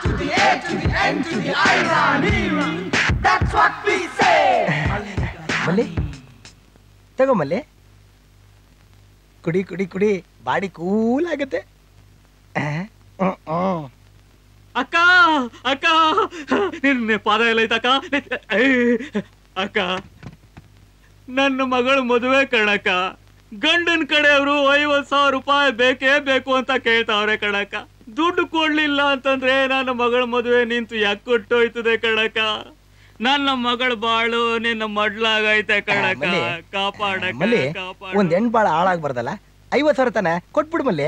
to the A to the N to the irony. That's what we say. ಮಲ್ಲಿ ತಗೋ ಮಲ್ಲಿ, ಕುಡಿ ಕುಡಿ ಕುಡಿ, ಬಾಡಿ ಕೂಲ್ ಆಗುತ್ತೆ. ಅಕ್ಕ ಅಕ್ಕ ನಿನ್ನೆ ಪಾದ ಎಲ್ಲ ಐತಕ್ಕ. ಅಕ್ಕ ನನ್ನ ಮಗಳು ಮದುವೆ ಕಣಕ್ಕ. ಗಂಡನ ಕಡೆಯವರು 50,000 ರೂಪಾಯಿ ಬೇಕೇ ಬೇಕು ಅಂತ ಕೇಳ್ತಾವ್ರೆ ಕಣಕ್ಕ. ದುಡ್ಡು ಕೊಡ್ಲಿಲ್ಲ ಅಂತಂದ್ರೆ ನನ್ನ ಮಗಳ ಮದುವೆ ನಿಂತು ಯಾಕೆ ಕೊಟ್ಟೋಯ್ತದೆ ಕಣಕ್ಕ. ನನ್ನ ಮಗಳ ಬಾಳು ನಿನ್ನ ಮಡ್ಲಾಗೈತೆ ಕಣಕ್ಕ. ಕಾಪಾಡಕ್ಕ. ಒಂದ್ ಹೆಣ್ ಬಾಳ ಹಾಳಾಗ್ಬಾರ್ದಲ್ಲ. 50,000 ತಾನೆ ಕೊಟ್ಬಿಡು ಮಲ್ಲಿ.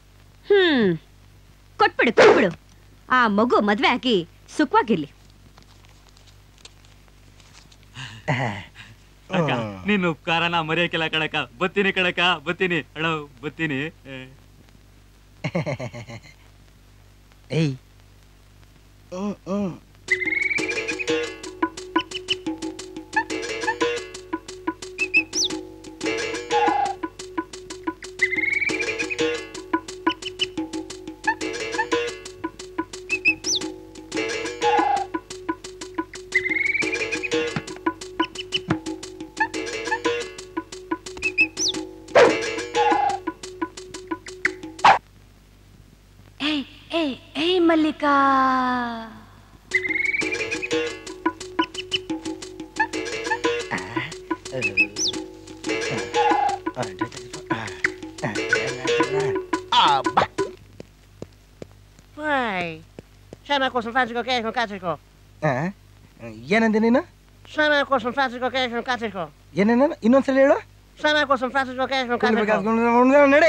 ಕೊಟ್ಬಿಡು ಕೊಟ್ಬಿಡು. ಆ ಮಗು ಮದ್ವೆ ಆಗಿ ಸುಖವಾಗಿರ್ಲಿ. ಅಕ್ಕ ನಿನ್ನ ಉಪಕಾರನ ಮರೆಯಕ್ಕಿಲ್ಲ ಕಣಕ್ಕ. ಬತ್ತೀನಿ ಕಣಕ್ಕ, ಬತ್ತೀನಿ ಅಣ್ಣ, ಬತ್ತೀನಿ. ಏಯ್ ಮಲ್ಲಿಕಾ, ಏನಂದೆ ನೀನು? ಏನೇನ ಇನ್ನೊಂದ್ಸಲ ಹೇಳು. ನಡೆ.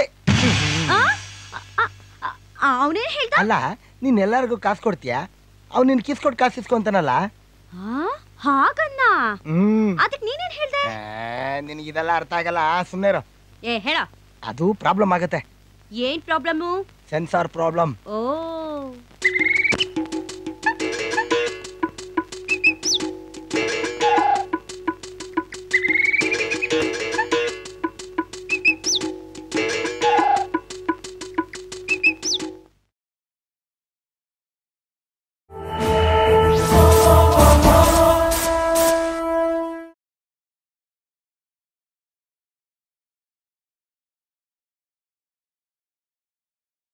ಅವನೇನ್ ಹೇಳ್ದ? ಅಲ್ಲ, ನೀನ್ ಎಲ್ಲಾರ್ಗು ಕಾಸು ಕೊಡ್ತೀಯಾ, ಅವ್ನು ನಿನ್ ಕಿಸ್ಕೊಟ್ ಕಾಸು ಇಸ್ಕೊಂತಾನಲ್ಲ. ಹಾಗನ್ನ ಅದಕ್ಕೆ ನೀನೇನ್ ಹೇಳ್ದೆ? ನಿನಗೆ ಇದೆಲ್ಲ ಅರ್ಥ ಆಗಲ್ಲ, ಸುಮ್ಮನೆ ಇರು. ಹೇಳ. ಅದು ಪ್ರಾಬ್ಲಮ್ ಆಗತ್ತೆ. ಏನ್ ಪ್ರಾಬ್ಲಮ್? Sensor problem. ಓ